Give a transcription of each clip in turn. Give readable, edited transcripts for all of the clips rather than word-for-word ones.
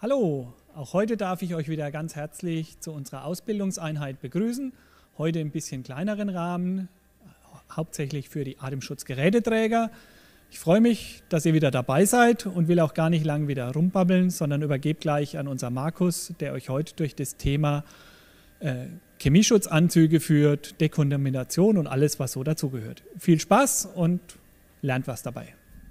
Hallo, auch heute darf ich euch wieder ganz herzlich zu unserer Ausbildungseinheit begrüßen. Heute im bisschen kleineren Rahmen, hauptsächlich für die Atemschutzgeräteträger. Ich freue mich, dass ihr wieder dabei seid und will auch gar nicht lang wieder rumbabbeln, sondern übergebe gleich an unseren Markus, der euch heute durch das Thema Chemieschutzanzüge führt, Dekontamination und alles, was so dazugehört. Viel Spaß und lernt was dabei.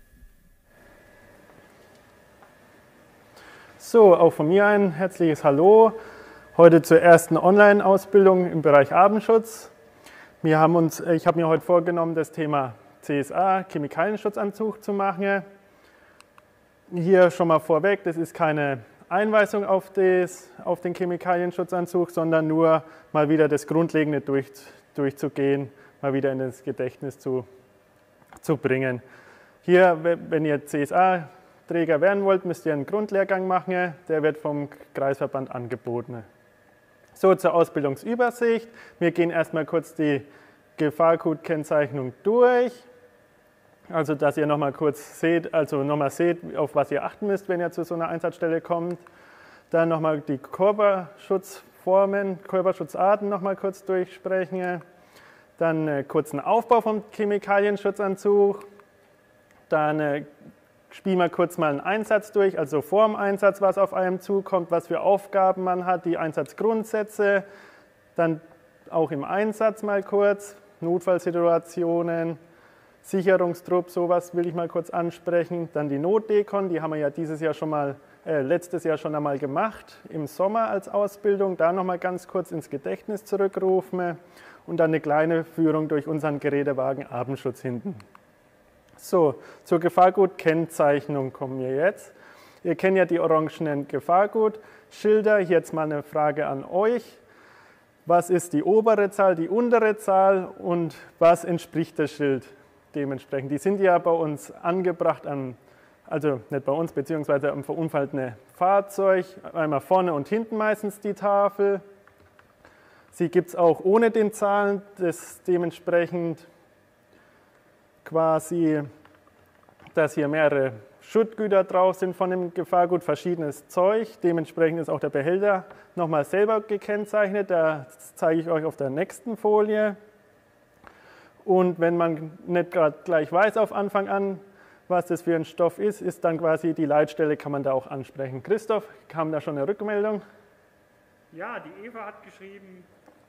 So, auch von mir ein herzliches Hallo. Heute zur ersten Online-Ausbildung im Bereich Atemschutz. Ich habe mir heute vorgenommen, das Thema CSA, Chemikalienschutzanzug, zu machen. Hier schon mal vorweg, das ist keine Einweisung auf den Chemikalienschutzanzug, sondern nur mal wieder das Grundlegende durchzugehen, mal wieder in das Gedächtnis zu bringen. Hier, wenn ihr CSA-Träger werden wollt, müsst ihr einen Grundlehrgang machen, der wird vom Kreisverband angeboten. So, zur Ausbildungsübersicht. Wir gehen erstmal kurz die Gefahrgutkennzeichnung durch. Also, dass ihr nochmal kurz seht, auf was ihr achten müsst, wenn ihr zu so einer Einsatzstelle kommt. Dann nochmal die Körperschutzarten nochmal kurz durchsprechen. Dann kurzen Aufbau vom Chemikalienschutzanzug. Dann spielen wir kurz mal einen Einsatz durch, also vor dem Einsatz, was auf einem zukommt, was für Aufgaben man hat, die Einsatzgrundsätze. Dann auch im Einsatz mal kurz, Notfallsituationen, Sicherungstrupp, sowas will ich mal kurz ansprechen. Dann die Notdekon, die haben wir ja letztes Jahr schon einmal gemacht, im Sommer als Ausbildung. Da nochmal ganz kurz ins Gedächtnis zurückrufen und dann eine kleine Führung durch unseren Gerätewagen Atemschutz hinten. So, zur Gefahrgutkennzeichnung kommen wir jetzt. Ihr kennt ja die orangenen Gefahrgutschilder. Jetzt mal eine Frage an euch. Was ist die obere Zahl, die untere Zahl und was entspricht das Schild dementsprechend? Die sind ja bei uns angebracht, also nicht bei uns, beziehungsweise am verunfallten Fahrzeug, einmal vorne und hinten meistens die Tafel. Sie gibt es auch ohne den Zahlen, das dementsprechend quasi, dass hier mehrere Schuttgüter drauf sind von dem Gefahrgut, verschiedenes Zeug. Dementsprechend ist auch der Behälter nochmal selber gekennzeichnet. Das zeige ich euch auf der nächsten Folie. Und wenn man nicht gerade gleich weiß auf Anfang an, was das für ein Stoff ist dann quasi die Leitstelle, kann man da auch ansprechen. Christoph, kam da schon eine Rückmeldung? Ja, die Eva hat geschrieben.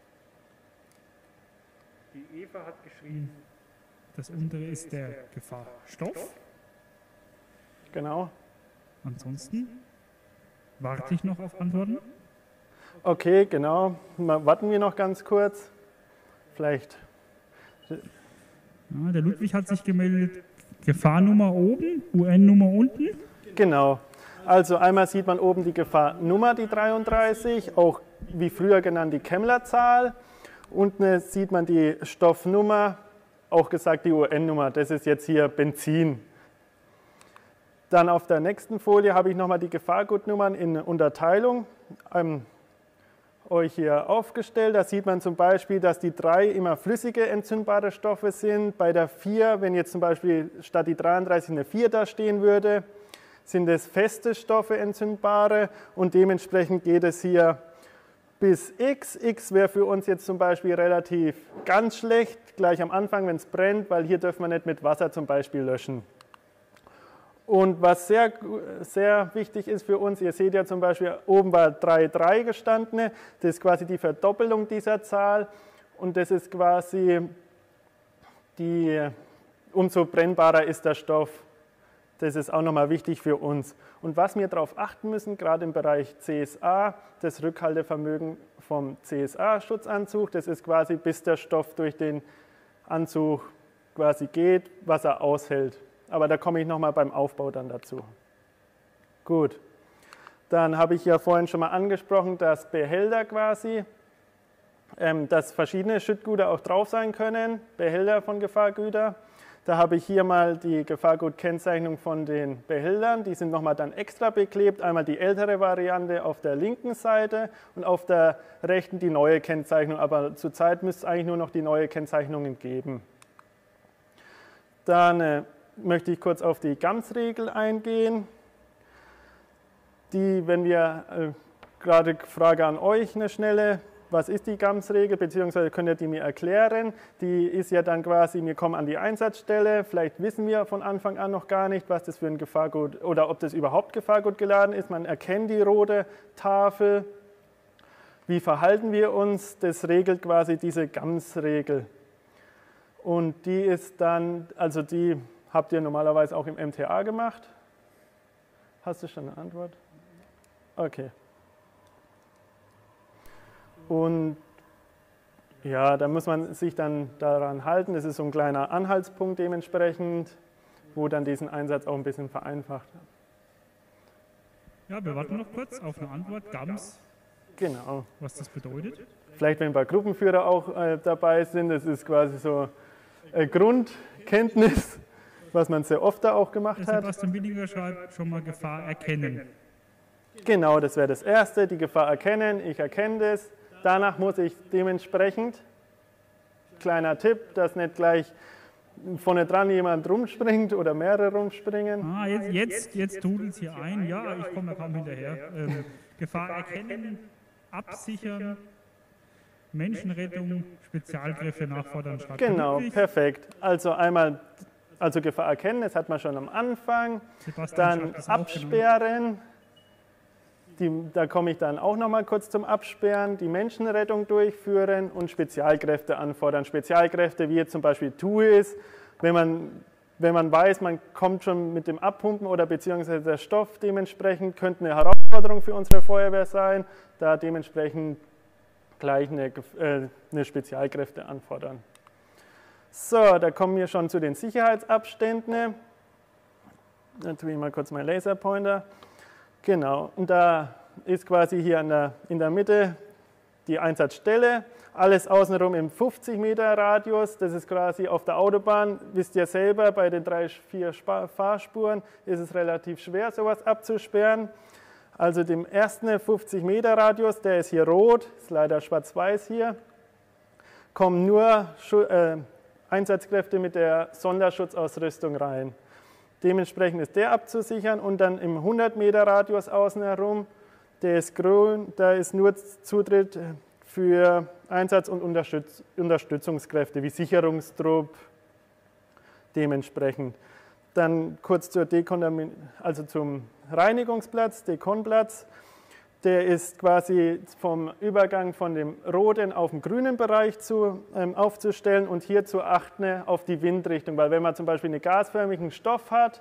Das untere ist der Gefahrstoff. Genau. Ansonsten warte ich noch auf Antworten. Okay, genau. Warten wir noch ganz kurz. Vielleicht. Ja, der Ludwig hat sich gemeldet. Gefahrnummer oben, UN-Nummer unten. Genau. Also einmal sieht man oben die Gefahrnummer, die 33, auch wie früher genannt die Kemmler-Zahl. Unten sieht man die Stoffnummer, auch gesagt die UN-Nummer, das ist jetzt hier Benzin. Dann auf der nächsten Folie habe ich nochmal die Gefahrgutnummern in Unterteilung euch hier aufgestellt. Da sieht man zum Beispiel, dass die 3 immer flüssige entzündbare Stoffe sind. Bei der 4, wenn jetzt zum Beispiel statt die 33 eine 4 da stehen würde, sind es feste Stoffe entzündbare und dementsprechend geht es hier bis X. X wäre für uns jetzt zum Beispiel relativ ganz schlecht, gleich am Anfang, wenn es brennt, weil hier dürfen wir nicht mit Wasser zum Beispiel löschen. Und was sehr, sehr wichtig ist für uns, ihr seht ja zum Beispiel, oben war 3,3 gestanden, das ist quasi die Verdoppelung dieser Zahl und das ist quasi umso brennbarer ist der Stoff. Das ist auch nochmal wichtig für uns. Und was wir darauf achten müssen, gerade im Bereich CSA, das Rückhaltevermögen vom CSA-Schutzanzug, das ist quasi, bis der Stoff durch den Anzug quasi geht, was er aushält. Aber da komme ich nochmal beim Aufbau dann dazu. Gut, dann habe ich ja vorhin schon mal angesprochen, dass Behälter quasi, dass verschiedene Schüttgüter auch drauf sein können, Behälter von Gefahrgütern. Da habe ich hier mal die Gefahrgutkennzeichnung von den Behältern. Die sind nochmal dann extra beklebt. Einmal die ältere Variante auf der linken Seite und auf der rechten die neue Kennzeichnung. Aber zurzeit müsste es eigentlich nur noch die neue Kennzeichnungen geben. Dann möchte ich kurz auf die GAMS-Regel eingehen. wenn wir gerade Frage an euch, eine schnelle, was ist die GAMS-Regel, beziehungsweise könnt ihr die mir erklären? Die ist ja dann quasi, wir kommen an die Einsatzstelle, vielleicht wissen wir von Anfang an noch gar nicht, was das für ein Gefahrgut oder ob das überhaupt Gefahrgut geladen ist. Man erkennt die rote Tafel. Wie verhalten wir uns? Das regelt quasi diese GAMS-Regel. Und die ist dann, also die habt ihr normalerweise auch im MTA gemacht. Hast du schon eine Antwort? Okay. Und ja, da muss man sich dann daran halten. Das ist so ein kleiner Anhaltspunkt dementsprechend, wo dann diesen Einsatz auch ein bisschen vereinfacht. Ja, wir warten noch kurz auf eine Antwort. GAMS, Genau. was das bedeutet. Vielleicht, wenn ein paar Gruppenführer auch dabei sind, das ist quasi so Grundkenntnis, was man sehr oft da auch gemacht hat. Sebastian Williger schreibt schon mal Gefahr erkennen. Genau, das wäre das Erste, die Gefahr erkennen, ich erkenne das. Danach muss ich dementsprechend, kleiner Tipp, dass nicht gleich vorne dran jemand rumspringt oder mehrere rumspringen. Ah, jetzt tut es hier ein. Ja, ich komme da kaum hinterher. Gefahr erkennen, absichern, Menschenrettung, Spezialkräfte nachfordern statt. Genau, perfekt. Also einmal Gefahr erkennen, das hat man schon am Anfang. Dann absperren. Da komme ich dann auch noch mal kurz zum Absperren, die Menschenrettung durchführen und Spezialkräfte anfordern. Spezialkräfte, wie jetzt zum Beispiel TUIs, wenn man weiß, man kommt schon mit dem Abpumpen oder beziehungsweise der Stoff dementsprechend, könnte eine Herausforderung für unsere Feuerwehr sein, da dementsprechend gleich eine Spezialkräfte anfordern. So, da kommen wir schon zu den Sicherheitsabständen. Da tue ich mal kurz meinen Laserpointer. Genau, und da ist quasi hier in der Mitte die Einsatzstelle, alles außenrum im 50 Meter Radius, das ist quasi auf der Autobahn, wisst ihr selber, bei den 3-4 Fahrspuren ist es relativ schwer, sowas abzusperren. Also dem ersten 50 Meter Radius, der ist hier rot, ist leider schwarz-weiß hier, kommen nur Einsatzkräfte mit der Sonderschutzausrüstung rein. Dementsprechend ist der abzusichern und dann im 100 Meter Radius außen herum, der ist grün, da ist nur Zutritt für Einsatz- und Unterstützungskräfte wie Sicherungstrupp dementsprechend. Dann kurz zum Reinigungsplatz, Dekonplatz. Der ist quasi vom Übergang von dem roten auf den grünen Bereich aufzustellen und hier zu achten auf die Windrichtung, weil wenn man zum Beispiel einen gasförmigen Stoff hat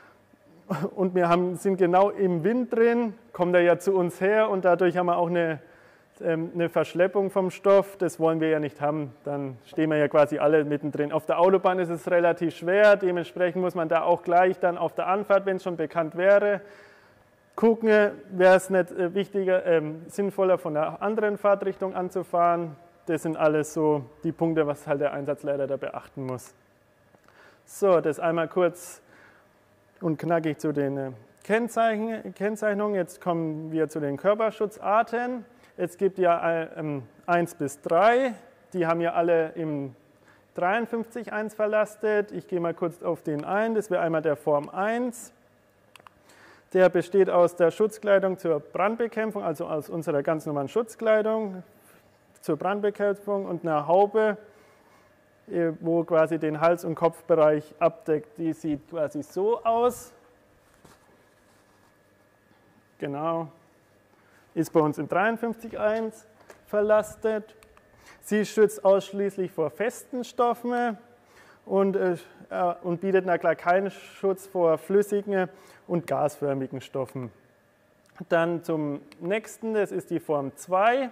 und wir sind genau im Wind drin, kommt er ja zu uns her und dadurch haben wir auch eine Verschleppung vom Stoff, das wollen wir ja nicht haben, dann stehen wir ja quasi alle mittendrin. Auf der Autobahn ist es relativ schwer, dementsprechend muss man da auch gleich dann auf der Anfahrt, wenn es schon bekannt wäre, gucken, wäre es nicht sinnvoller, von einer anderen Fahrtrichtung anzufahren. Das sind alles so die Punkte, was halt der Einsatzleiter da beachten muss. So, das einmal kurz und knackig zu den Kennzeichnungen. Jetzt kommen wir zu den Körperschutzarten. Es gibt ja 1 bis 3, die haben ja alle im 53.1 verlastet. Ich gehe mal kurz auf den ein, das wäre einmal der Form 1. Der besteht aus der Schutzkleidung zur Brandbekämpfung, also aus unserer ganz normalen Schutzkleidung zur Brandbekämpfung und einer Haube, wo quasi den Hals- und Kopfbereich abdeckt. Die sieht quasi so aus. Genau. Ist bei uns im 53.1 verlastet. Sie schützt ausschließlich vor festen Stoffen und bietet na klar keinen Schutz vor flüssigen und gasförmigen Stoffen. Dann zum nächsten, das ist die Form 2.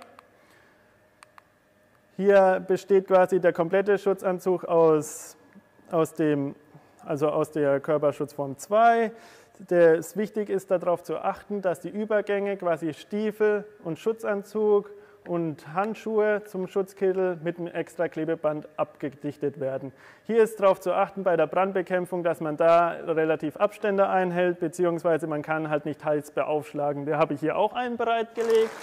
Hier besteht quasi der komplette Schutzanzug aus der Körperschutzform 2. Wichtig ist darauf zu achten, dass die Übergänge, quasi Stiefel und Schutzanzug und Handschuhe zum Schutzkittel mit einem extra Klebeband abgedichtet werden. Hier ist darauf zu achten bei der Brandbekämpfung, dass man da relativ Abstände einhält, beziehungsweise man kann halt nicht Hals beaufschlagen. Da habe ich hier auch einen bereitgelegt.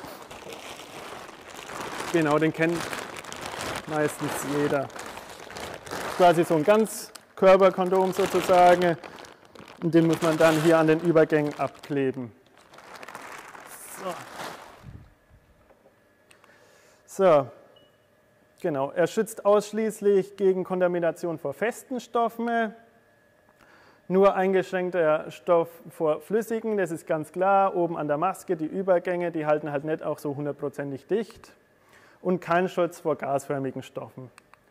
Genau, den kennt meistens jeder. Quasi so ein Ganzkörperkondom sozusagen. Und den muss man dann hier an den Übergängen abkleben. So, genau. Er schützt ausschließlich gegen Kontamination vor festen Stoffen. Nur eingeschränkter Stoff vor flüssigen, das ist ganz klar. Oben an der Maske, die Übergänge, die halten halt nicht auch so 100%ig dicht. Und kein Schutz vor gasförmigen Stoffen.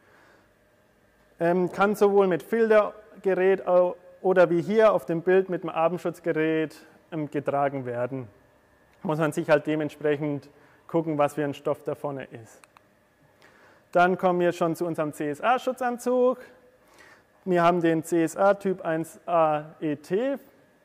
Kann sowohl mit Filtergerät oder wie hier auf dem Bild mit dem Atemschutzgerät getragen werden. Muss man sich halt dementsprechend gucken, was für ein Stoff da vorne ist. Dann kommen wir schon zu unserem CSA-Schutzanzug. Wir haben den CSA Typ 1A ET.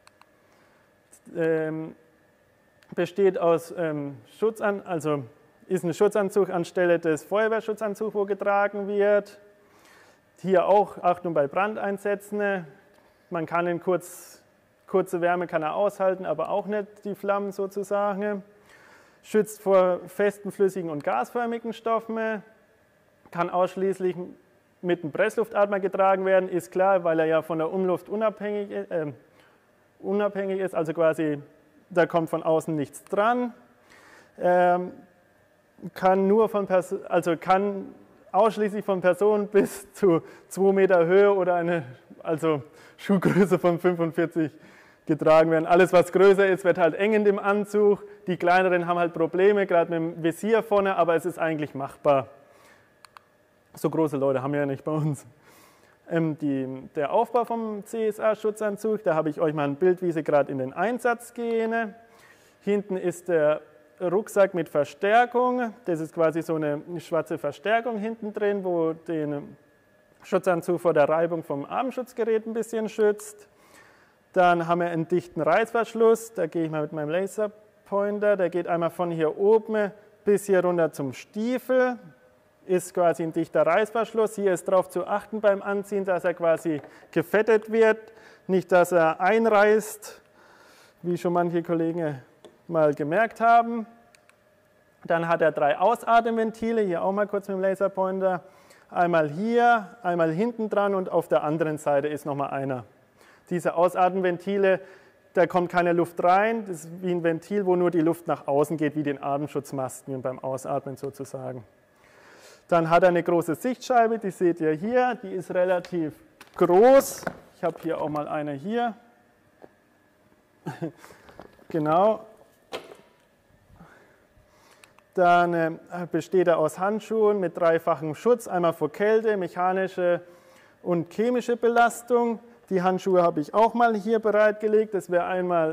Besteht aus ist ein Schutzanzug anstelle des Feuerwehrschutzanzugs, wo getragen wird. Hier auch Achtung bei Brandeinsätzen. Man kann ihn kurze Wärme kann er aushalten, aber auch nicht die Flammen sozusagen. Schützt vor festen, flüssigen und gasförmigen Stoffen. Kann ausschließlich mit einem Pressluftatmer getragen werden, ist klar, weil er ja von der Umluft unabhängig ist, also quasi da kommt von außen nichts dran. Kann ausschließlich von Personen bis zu 2 Meter Höhe oder eine Schuhgröße von 45 getragen werden. Alles, was größer ist, wird halt eng in dem Anzug. Die kleineren haben halt Probleme, gerade mit dem Visier vorne, aber es ist eigentlich machbar. So große Leute haben wir ja nicht bei uns. Der Aufbau vom CSA-Schutzanzug, da habe ich euch mal ein Bild, wie sie gerade in den Einsatz gehen. Hinten ist der Rucksack mit Verstärkung. Das ist quasi so eine schwarze Verstärkung hinten drin, wo den Schutzanzug vor der Reibung vom Atemschutzgerät ein bisschen schützt. Dann haben wir einen dichten Reißverschluss. Da gehe ich mal mit meinem Laserpointer. Der geht einmal von hier oben bis hier runter zum Stiefel. Ist quasi ein dichter Reißverschluss. Hier ist darauf zu achten beim Anziehen, dass er quasi gefettet wird, nicht, dass er einreißt, wie schon manche Kollegen mal gemerkt haben. Dann hat er 3 Ausatemventile, hier auch mal kurz mit dem Laserpointer. Einmal hier, einmal hinten dran und auf der anderen Seite ist nochmal einer. Diese Ausatemventile, da kommt keine Luft rein, das ist wie ein Ventil, wo nur die Luft nach außen geht, wie den Atemschutzmasken beim Ausatmen sozusagen. Dann hat er eine große Sichtscheibe, die seht ihr hier, die ist relativ groß. Ich habe hier auch mal eine hier. Genau. Dann besteht er aus Handschuhen mit 3-fachem Schutz, einmal vor Kälte, mechanische und chemische Belastung. Die Handschuhe habe ich auch mal hier bereitgelegt. Das wäre einmal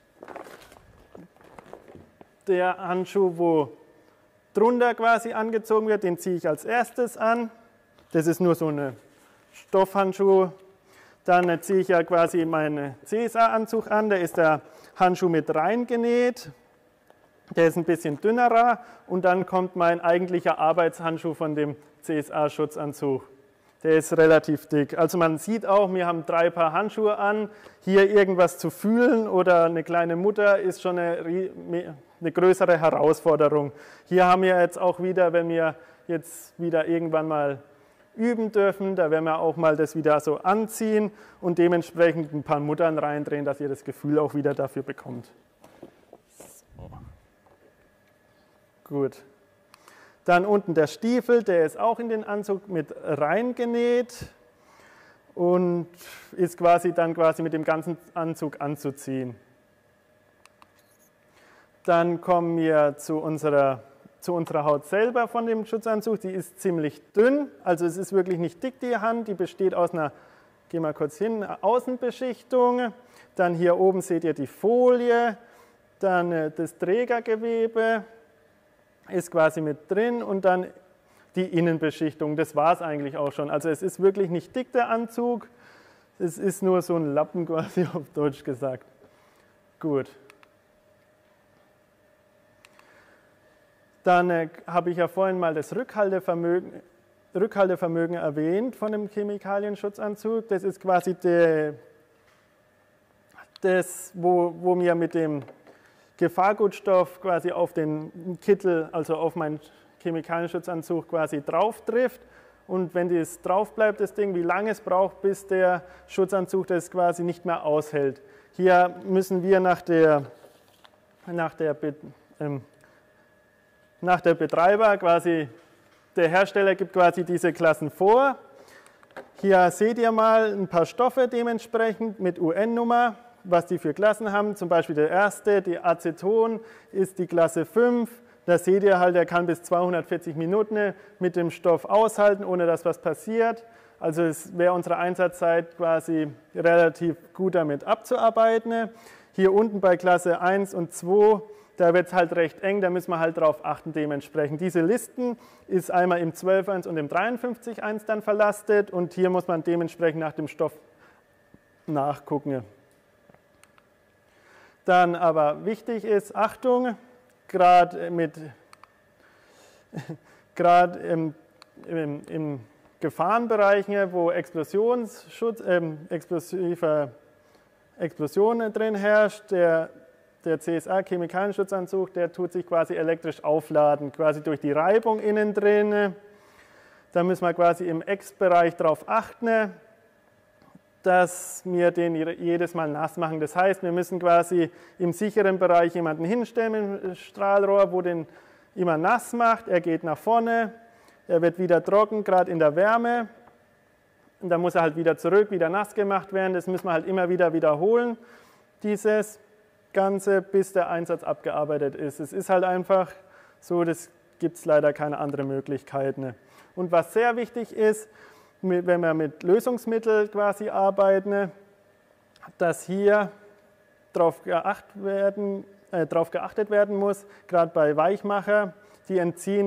der Handschuh, wo drunter quasi angezogen wird, den ziehe ich als erstes an. Das ist nur so eine Stoffhandschuh. Dann ziehe ich ja quasi meinen CSA-Anzug an, da ist der Handschuh mit reingenäht. Der ist ein bisschen dünnerer und dann kommt mein eigentlicher Arbeitshandschuh von dem CSA-Schutzanzug. Der ist relativ dick. Also man sieht auch, wir haben 3 Paar Handschuhe an. Hier irgendwas zu fühlen oder eine kleine Mutter ist schon eine größere Herausforderung. Hier haben wir jetzt auch wieder, wenn wir jetzt wieder irgendwann mal üben dürfen, da werden wir auch mal das wieder so anziehen und dementsprechend ein paar Muttern reindrehen, dass ihr das Gefühl auch wieder dafür bekommt. So. Gut. Dann unten der Stiefel, der ist auch in den Anzug mit reingenäht und ist dann quasi mit dem ganzen Anzug anzuziehen. Dann kommen wir zu unserer Haut selber von dem Schutzanzug. Die ist ziemlich dünn, also es ist wirklich nicht dick, die Hand. Die besteht aus einer, geh mal kurz hin, einer Außenbeschichtung. Dann hier oben seht ihr die Folie, dann das Trägergewebe ist quasi mit drin und dann die Innenbeschichtung. Das war es eigentlich auch schon. Also es ist wirklich nicht dick, der Anzug. Es ist nur so ein Lappen quasi auf Deutsch gesagt. Gut. Dann habe ich ja vorhin mal das Rückhaltevermögen erwähnt von dem Chemikalienschutzanzug. Das ist quasi das, wo mir mit dem Gefahrgutstoff quasi auf den Kittel, also auf meinen Chemikalienschutzanzug quasi drauf trifft. Und wenn das drauf bleibt, das Ding, wie lange es braucht, bis der Schutzanzug das quasi nicht mehr aushält. Hier müssen wir nach der nach der Betreiber, quasi der Hersteller gibt quasi diese Klassen vor. Hier seht ihr mal ein paar Stoffe dementsprechend mit UN-Nummer, was die für Klassen haben. Zum Beispiel der erste, die Aceton, ist die Klasse 5. Da seht ihr halt, er kann bis 240 Minuten mit dem Stoff aushalten, ohne dass was passiert. Also es wäre unsere Einsatzzeit quasi relativ gut damit abzuarbeiten. Hier unten bei Klasse 1 und 2, da wird es halt recht eng, da müssen wir halt darauf achten dementsprechend. Diese Listen ist einmal im 12.1 und im 53.1 dann verlastet und hier muss man dementsprechend nach dem Stoff nachgucken. Dann aber wichtig ist, Achtung, gerade im Gefahrenbereichen, wo explosive Explosionen drin herrscht, der CSA Chemikalienschutzanzug, der tut sich quasi elektrisch aufladen, quasi durch die Reibung innen drin. Da müssen wir quasi im Ex-Bereich darauf achten, dass wir den jedes Mal nass machen. Das heißt, wir müssen quasi im sicheren Bereich jemanden hinstellen mit dem Strahlrohr, wo den immer nass macht. Er geht nach vorne, er wird wieder trocken, gerade in der Wärme. Und dann muss er halt wieder zurück, wieder nass gemacht werden. Das müssen wir halt immer wieder wiederholen, dieses Ganze, bis der Einsatz abgearbeitet ist. Es ist halt einfach so, das gibt es leider keine anderen Möglichkeiten. Und was sehr wichtig ist, wenn wir mit Lösungsmitteln quasi arbeiten, dass hier darauf geachtet werden muss, gerade bei Weichmacher, die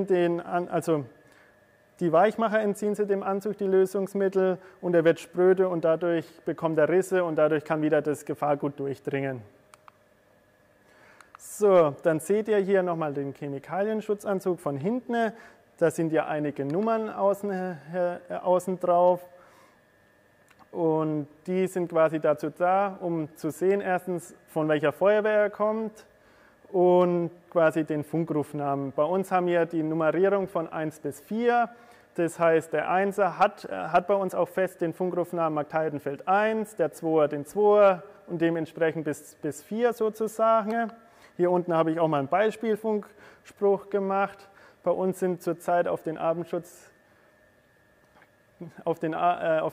Weichmacher entziehen sie dem Anzug die Lösungsmittel und er wird spröde und dadurch bekommt er Risse und dadurch kann wieder das Gefahrgut durchdringen. So, dann seht ihr hier nochmal den Chemikalienschutzanzug von hinten. Da sind ja einige Nummern außen drauf und die sind quasi dazu da, um zu sehen, erstens von welcher Feuerwehr er kommt und quasi den Funkrufnamen. Bei uns haben wir die Nummerierung von 1 bis 4, das heißt der 1er hat bei uns auch fest den Funkrufnamen Marktheidenfeld 1, der 2er den 2er und dementsprechend bis 4 sozusagen. Hier unten habe ich auch mal einen Beispielfunkspruch gemacht. Bei uns sind zurzeit auf den Abendschutz, auf den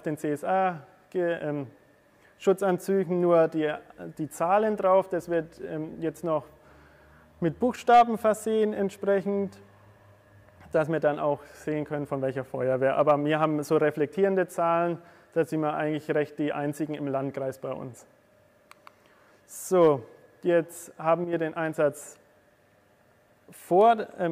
CSA-Schutzanzügen nur die Zahlen drauf. Das wird jetzt noch mit Buchstaben versehen entsprechend, dass wir dann auch sehen können, von welcher Feuerwehr. Aber wir haben so reflektierende Zahlen, da sind wir eigentlich recht die einzigen im Landkreis bei uns. So, jetzt haben wir den Einsatz vor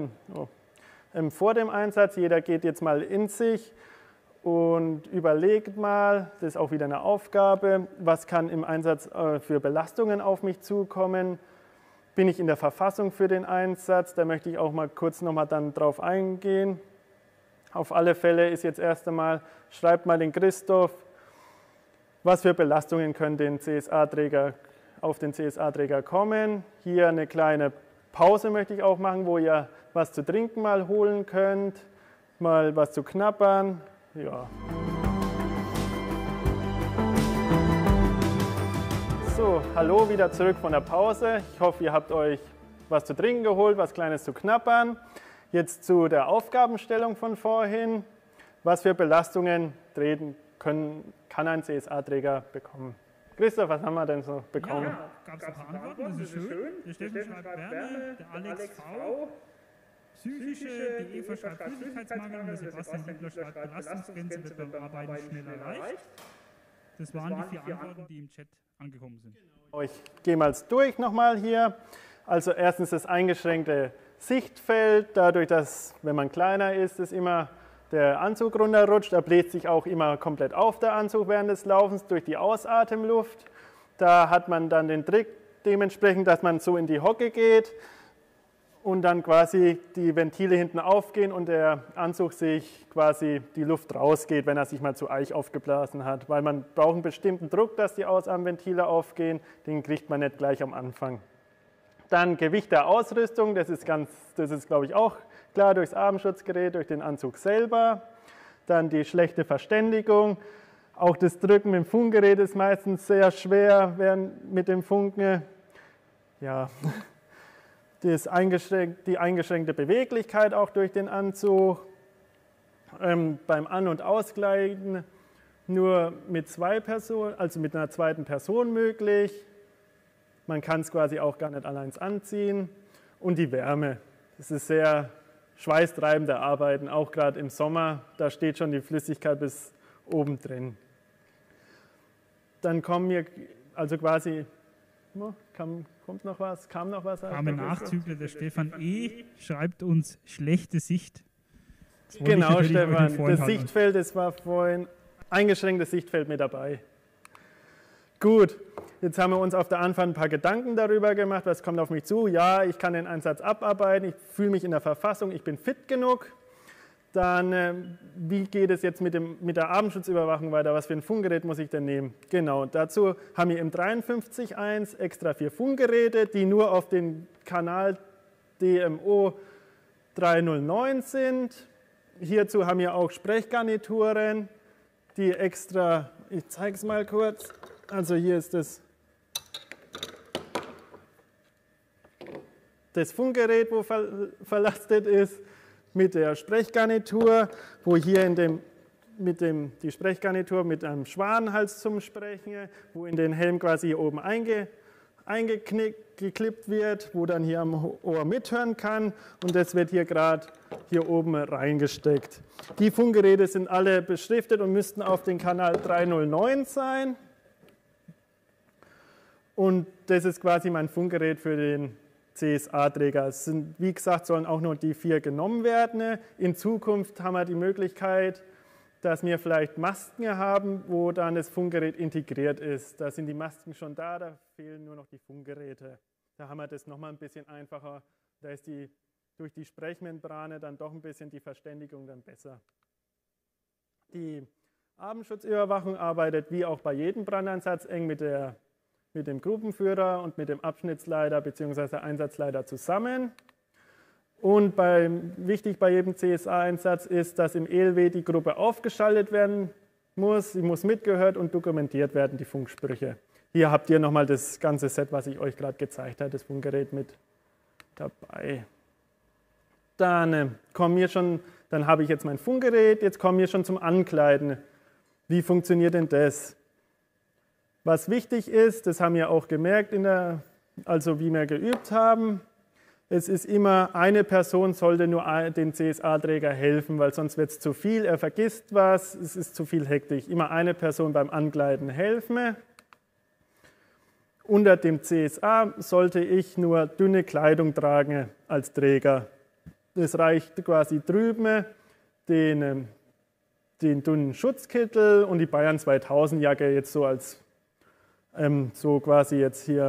dem Einsatz. Jeder geht jetzt mal in sich und überlegt mal, das ist auch wieder eine Aufgabe, was kann im Einsatz für Belastungen auf mich zukommen? Bin ich in der Verfassung für den Einsatz? Da möchte ich auch mal kurz nochmal dann drauf eingehen. Auf alle Fälle ist jetzt erst einmal, schreibt mal den Christoph, was für Belastungen können auf den CSA-Träger kommen. Hier eine kleine Pause möchte ich auch machen, wo ihr was zu trinken mal holen könnt, mal was zu knabbern. Ja. So, hallo, wieder zurück von der Pause. Ich hoffe, ihr habt euch was zu trinken geholt, was Kleines zu knabbern. Jetzt zu der Aufgabenstellung von vorhin. Was für Belastungen kann ein CSA-Träger bekommen? Christoph, was haben wir denn so bekommen? Ja, gab es ein paar Antworten, das ist schön. Der Steffen schreibt Wärme, der Alex V. Psychische, die Eva schreibt Flüssigkeitsmangel, der Sebastian Liebler schreibt Belastungsgrenze wird beim Arbeiten schnell erreicht. Das waren die 4 Antworten, die im Chat angekommen sind. Ich gehe mal durch nochmal hier. Also erstens das eingeschränkte Sichtfeld, dadurch, dass, wenn man kleiner ist, es immer der Anzug runterrutscht. Er bläst sich auch immer komplett auf, der Anzug, während des Laufens durch die Ausatemluft. Da hat man dann den Trick dementsprechend, dass man so in die Hocke geht und dann quasi die Ventile hinten aufgehen und der Anzug sich quasi die Luft rausgeht, wenn er sich mal zu Eich aufgeblasen hat. Weil man braucht einen bestimmten Druck, dass die Ausatmenventile aufgehen, den kriegt man nicht gleich am Anfang. Dann Gewicht der Ausrüstung, das ist glaube ich auch klar, durchs Atemschutzgerät, durch den Anzug selber. Dann die schlechte Verständigung. Auch das Drücken mit dem Funkgerät ist meistens sehr schwer mit dem Funken. Ja, die eingeschränkte Beweglichkeit auch durch den Anzug. Beim An- und Ausgleiten nur mit 2 Personen, also mit einer zweiten Person möglich. Man kann es quasi auch gar nicht allein anziehen. Und die Wärme. Das ist sehr schweißtreibende Arbeiten, auch gerade im Sommer. Da steht schon die Flüssigkeit bis oben drin. Dann kommen wir, also quasi, kommt noch was? Kam noch was? Arme Nachzügler, der Stefan E. schreibt uns schlechte Sicht. Genau, Stefan, das Sichtfeld, das war vorhin eingeschränktes Sichtfeld mit dabei. Gut, jetzt haben wir uns auf der Anfang ein paar Gedanken darüber gemacht, was kommt auf mich zu. Ja, ich kann den Einsatz abarbeiten, ich fühle mich in der Verfassung, ich bin fit genug. Dann, wie geht es jetzt mit der Abendschutzüberwachung weiter? Was für ein Funkgerät muss ich denn nehmen? Genau, dazu haben wir im 53.1 extra 4 Funkgeräte, die nur auf den Kanal DMO 309 sind. Hierzu haben wir auch Sprechgarnituren, die extra, ich zeige es mal kurz, also hier ist das Funkgerät, wo verlastet ist, mit der Sprechgarnitur, wo hier die Sprechgarnitur mit einem Schwanenhals zum Sprechen, wo in den Helm quasi hier oben eingeklippt wird, wo dann hier am Ohr mithören kann und das wird hier gerade hier oben reingesteckt. Die Funkgeräte sind alle beschriftet und müssten auf den Kanal 309 sein und das ist quasi mein Funkgerät für den CSA-Träger. Es sind, wie gesagt, sollen auch nur die 4 genommen werden. In Zukunft haben wir die Möglichkeit, dass wir vielleicht Masken haben, wo dann das Funkgerät integriert ist. Da sind die Masken schon da, da fehlen nur noch die Funkgeräte. Da haben wir das nochmal ein bisschen einfacher. Da ist durch die Sprechmembrane dann doch ein bisschen die Verständigung dann besser. Die Abendschutzüberwachung arbeitet wie auch bei jedem Brandeinsatz eng mit dem Gruppenführer und mit dem Abschnittsleiter bzw. Einsatzleiter zusammen. Und wichtig bei jedem CSA-Einsatz ist, dass im ELW die Gruppe aufgeschaltet werden muss. Sie muss mitgehört und dokumentiert werden, die Funksprüche. Hier habt ihr nochmal das ganze Set, was ich euch gerade gezeigt habe, das Funkgerät mit dabei. Dann habe ich jetzt mein Funkgerät, jetzt kommen wir schon zum Ankleiden. Wie funktioniert denn das? Was wichtig ist, das haben wir auch gemerkt, wie wir geübt haben, es ist immer, eine Person sollte nur dem CSA-Träger helfen, weil sonst wird es zu viel, er vergisst was, es ist zu viel Hektik. Immer eine Person beim Ankleiden helfen. Unter dem CSA sollte ich nur dünne Kleidung tragen als Träger. Es reicht quasi drüben den dünnen Schutzkittel und die Bayern 2000 Jacke jetzt so als so quasi jetzt hier.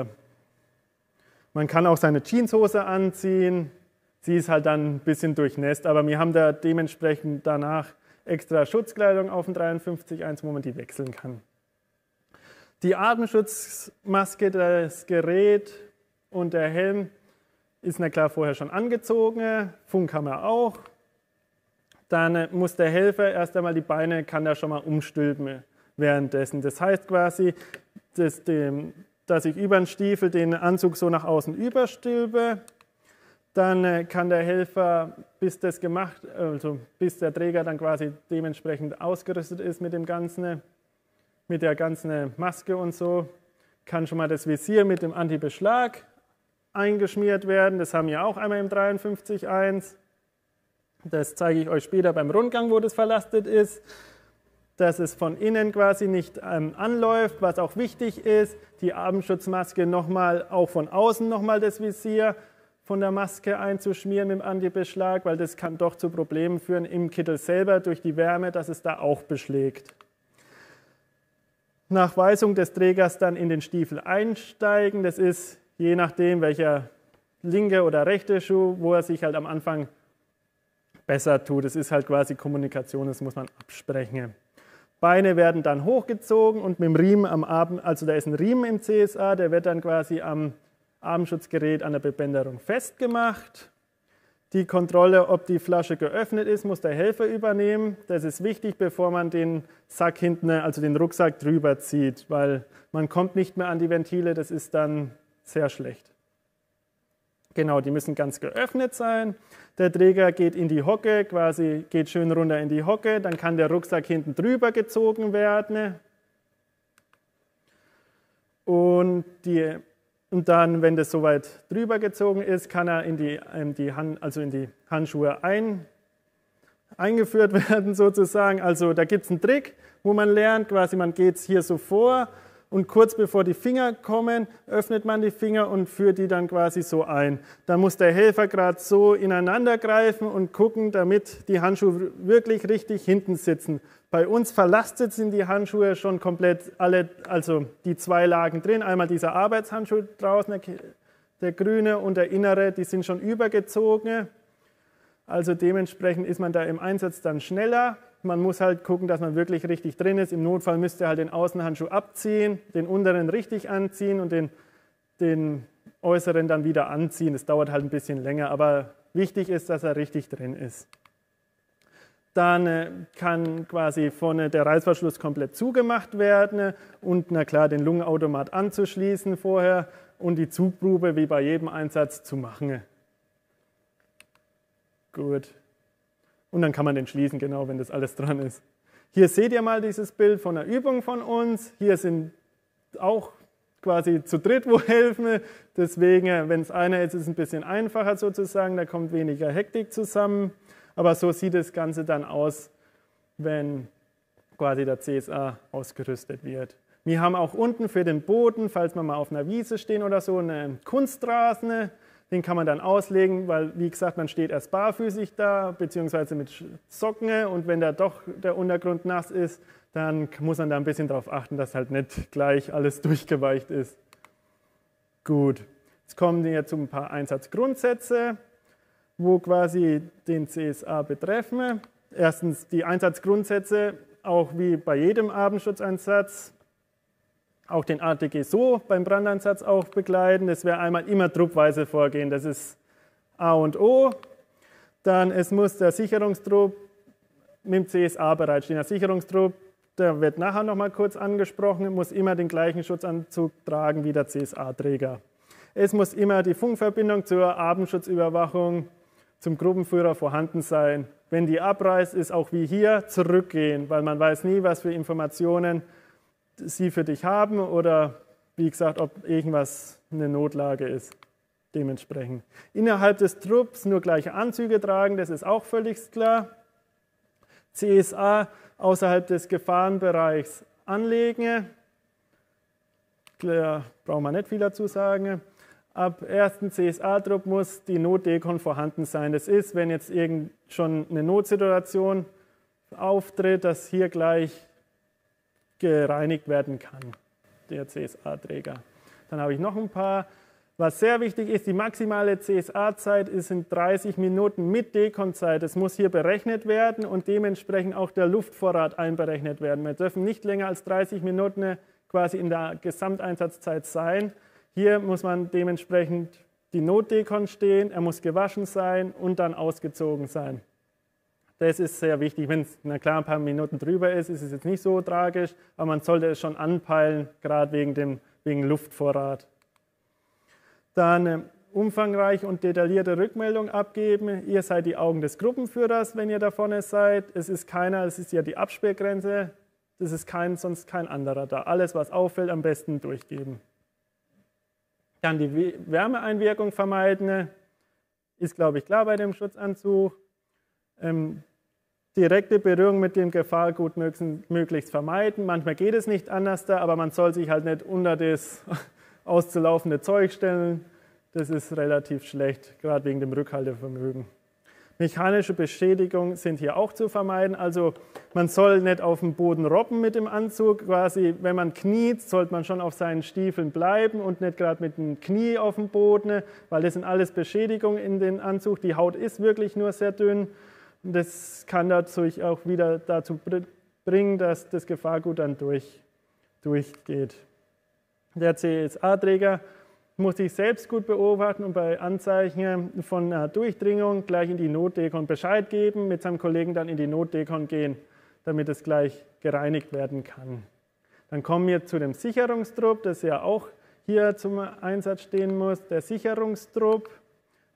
Man kann auch seine Jeanshose anziehen, sie ist halt dann ein bisschen durchnässt, aber wir haben da dementsprechend danach extra Schutzkleidung auf dem 53.1, wo man die wechseln kann. Die Atemschutzmaske, das Gerät und der Helm ist na klar vorher schon angezogen, Funk haben wir auch. Dann muss der Helfer erst einmal die Beine, kann er schon mal umstülpen währenddessen. Das heißt quasi, dass ich über den Stiefel den Anzug so nach außen überstülpe. Dann kann der Helfer, bis der Träger dann quasi dementsprechend ausgerüstet ist mit der ganzen Maske und so, kann schon mal das Visier mit dem Antibeschlag eingeschmiert werden. Das haben wir auch einmal im 53.1. Das zeige ich euch später beim Rundgang, wo das verlastet ist. Dass es von innen quasi nicht anläuft, was auch wichtig ist, die Atemschutzmaske nochmal, auch von außen nochmal das Visier von der Maske einzuschmieren mit dem Antibeschlag, weil das kann doch zu Problemen führen im Kittel selber durch die Wärme, dass es da auch beschlägt. Nach Weisung des Trägers dann in den Stiefel einsteigen, das ist je nachdem welcher linke oder rechte Schuh, wo er sich halt am Anfang besser tut. Das ist halt quasi Kommunikation, das muss man absprechen. Beine werden dann hochgezogen und mit dem Riemen am Abend, also da ist ein Riemen im CSA, der wird dann quasi am Atemschutzgerät an der Bebänderung festgemacht. Die Kontrolle, ob die Flasche geöffnet ist, muss der Helfer übernehmen. Das ist wichtig, bevor man den Sack hinten, also den Rucksack drüber zieht, weil man kommt nicht mehr an die Ventile, das ist dann sehr schlecht. Genau, die müssen ganz geöffnet sein. Der Träger geht in die Hocke, quasi geht schön runter in die Hocke. Dann kann der Rucksack hinten drüber gezogen werden. Und dann, wenn das soweit drüber gezogen ist, kann er in die Handschuhe eingeführt werden sozusagen. Also da gibt es einen Trick, wo man lernt, quasi man geht hier so vor und kurz bevor die Finger kommen, öffnet man die Finger und führt die dann quasi so ein. Da muss der Helfer gerade so ineinander greifen und gucken, damit die Handschuhe wirklich richtig hinten sitzen. Bei uns verlastet sind die Handschuhe schon komplett alle, also die 2 Lagen drin. Einmal dieser Arbeitshandschuh draußen, der grüne, und der innere, die sind schon übergezogen. Also dementsprechend ist man da im Einsatz dann schneller. Man muss halt gucken, dass man wirklich richtig drin ist. Im Notfall müsst ihr halt den Außenhandschuh abziehen, den unteren richtig anziehen und den äußeren dann wieder anziehen. Das dauert halt ein bisschen länger, aber wichtig ist, dass er richtig drin ist. Dann kann quasi vorne der Reißverschluss komplett zugemacht werden und na klar den Lungenautomat anzuschließen vorher und die Zuggrube wie bei jedem Einsatz zu machen. Gut. Und dann kann man den schließen, genau, wenn das alles dran ist. Hier seht ihr mal dieses Bild von einer Übung von uns. Hier sind auch quasi zu dritt, wo helfen. Deswegen, wenn es einer ist, ist es ein bisschen einfacher sozusagen, da kommt weniger Hektik zusammen. Aber so sieht das Ganze dann aus, wenn quasi der CSA ausgerüstet wird. Wir haben auch unten für den Boden, falls wir mal auf einer Wiese stehen oder so, einen Kunstrasen. Den kann man dann auslegen, weil, wie gesagt, man steht erst barfüßig da, beziehungsweise mit Socken. Und wenn da doch der Untergrund nass ist, dann muss man da ein bisschen darauf achten, dass halt nicht gleich alles durchgeweicht ist. Gut, jetzt kommen wir zu ein paar Einsatzgrundsätze, wo quasi den CSA betreffen. Erstens die Einsatzgrundsätze, auch wie bei jedem Atemschutzeinsatz. Auch den ATG so beim Brandeinsatz auch begleiten. Das wäre einmal immer truppweise vorgehen. Das ist A und O. Dann es muss der Sicherungstrupp mit dem CSA bereitstehen. Der Sicherungstrupp, der wird nachher nochmal kurz angesprochen, muss immer den gleichen Schutzanzug tragen wie der CSA-Träger. Es muss immer die Funkverbindung zur Atemschutzüberwachung zum Gruppenführer vorhanden sein. Wenn die abreißt, ist auch wie hier zurückgehen, weil man weiß nie, was für Informationen sie für dich haben oder, wie gesagt, ob irgendwas eine Notlage ist. Dementsprechend. Innerhalb des Trupps nur gleiche Anzüge tragen, das ist auch völlig klar. CSA außerhalb des Gefahrenbereichs anlegen. Da braucht man nicht viel dazu sagen. Ab ersten CSA-Trupp muss die Notdekon vorhanden sein. Das ist, wenn jetzt schon eine Notsituation auftritt, dass hier gleich gereinigt werden kann, der CSA-Träger. Dann habe ich noch ein paar. Was sehr wichtig ist, die maximale CSA-Zeit sind 30 Minuten mit Dekon-Zeit. Das muss hier berechnet werden und dementsprechend auch der Luftvorrat einberechnet werden. Wir dürfen nicht länger als 30 Minuten quasi in der Gesamteinsatzzeit sein. Hier muss man dementsprechend die Notdekon stehen, er muss gewaschen sein und dann ausgezogen sein. Das ist sehr wichtig. Wenn es na klar ein paar Minuten drüber ist, ist es jetzt nicht so tragisch, aber man sollte es schon anpeilen, gerade wegen Luftvorrat. Dann umfangreich und detaillierte Rückmeldung abgeben. Ihr seid die Augen des Gruppenführers, wenn ihr da vorne seid. Es ist keiner, es ist ja die Absperrgrenze, das ist sonst kein anderer da. Alles, was auffällt, am besten durchgeben. Dann die Wärmeeinwirkung vermeiden, ist, glaube ich, klar bei dem Schutzanzug. Direkte Berührung mit dem Gefahrgut möglichst vermeiden. Manchmal geht es nicht anders da, aber man soll sich halt nicht unter das auszulaufende Zeug stellen. Das ist relativ schlecht, gerade wegen dem Rückhaltevermögen. Mechanische Beschädigungen sind hier auch zu vermeiden. Also man soll nicht auf dem Boden robben mit dem Anzug. Quasi, wenn man kniet, sollte man schon auf seinen Stiefeln bleiben und nicht gerade mit dem Knie auf dem Boden, weil das sind alles Beschädigungen in den Anzug. Die Haut ist wirklich nur sehr dünn. Und das kann natürlich auch wieder dazu bringen, dass das Gefahrgut dann durchgeht. Der CSA-Träger muss sich selbst gut beobachten und bei Anzeichen von einer Durchdringung gleich in die Notdekon Bescheid geben, mit seinem Kollegen dann in die Notdekon gehen, damit es gleich gereinigt werden kann. Dann kommen wir zu dem Sicherungstrupp, das ja auch hier zum Einsatz stehen muss. Der Sicherungstrupp,